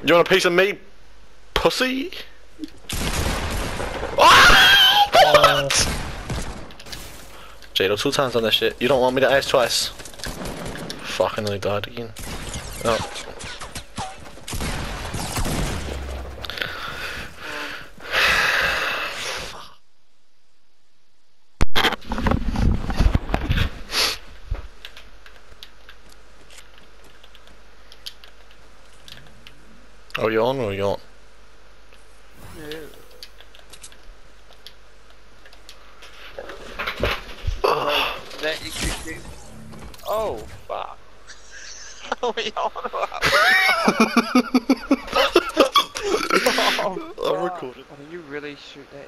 You want a piece of me, pussy? Oh, what? Jado, 2 times on that shit. You don't want me to ask twice. Fucking nearly died again. Oh. Are you on or are you on? Yeah. That you could do. Oh, fuck. What are we on about? Oh, I'm recording. Did you really shoot that?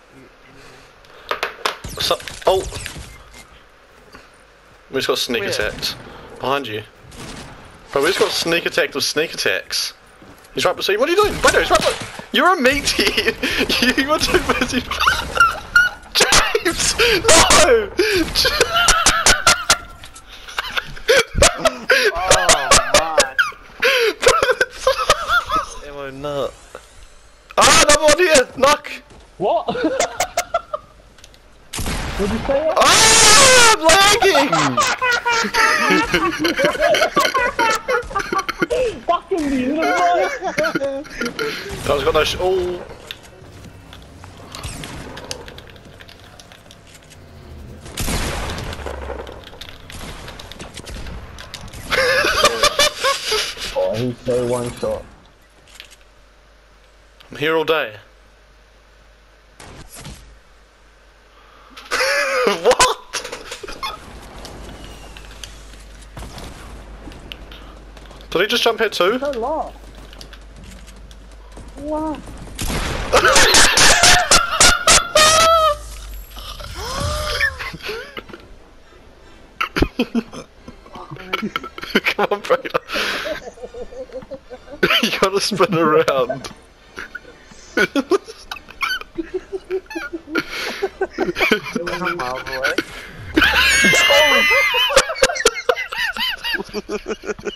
So, oh! We just got sneak Where? attacked. Behind you. Bro, we just got sneak attacked with sneak attacks. He's right beside you. What are you doing? Brando, he's right beside you. You're a meaty! You are too busy. James! No! Ammo nut. Ah, another one here! Knock! What? What did you say? Ah! I'm lagging! Fucking beautiful! I was got no oh! Oh, he's so one shot. I'm here all day. What? Did he just jump here too? So long. Wow. Come on, Brayden. You gotta spin around. I'm miles away.